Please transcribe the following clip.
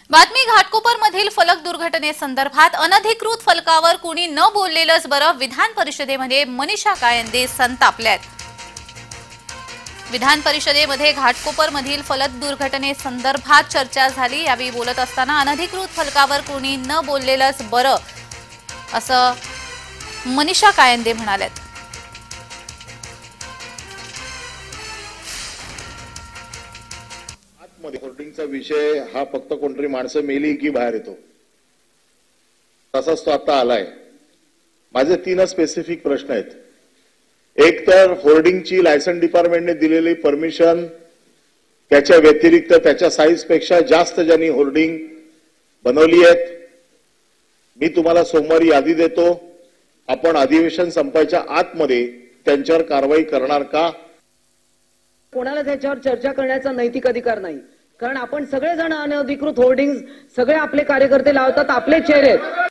बातमी घाटकोपरमधील फलक दुर्घटनेसंदर्भात अनधिकृत फलकावर कुणी न बोललेलंच बरं। विधान परिषदेमध्ये मनीषा कायंदे संतापल्यात। विधान परिषदेमध्ये घाटकोपरमधील फलक दुर्घटनेसंदर्भात चर्चा झाली। यावेळी बोलत असताना अनधिकृत फलकावर कुणी न बोललेलंच बरं असं मनीषा कायंदे म्हणाल्यात। होर्डिंगचा विषय हा फक्त कोणतरी माणसं मेली की बाहेर येतो तसाच तो आता आलाय। माझे 3 स्पेसिफिक प्रश्न आहेत। एक तर होर्डिंगची लायसन डिपार्टमेंटने दिलेली परमिशन त्याच्या व्यतिरिक्त त्याच्या साईज पेक्षा जास्त ज्यांनी होर्डिंग बनवली आहेत, मी तुम्हाला सोमवारी यादी देतो। आपण अधिवेशन संपायच्या आतमध्ये त्यांच्यावर कारवाई करणार का? कोणाला त्याच्यावर चर्चा करण्याचा नैतिक अधिकार नाही, कारण आपण सगळेजण अनधिकृत होर्डिंग्स सगळे आपले कार्यकर्ते लावतात, आपले चेहरे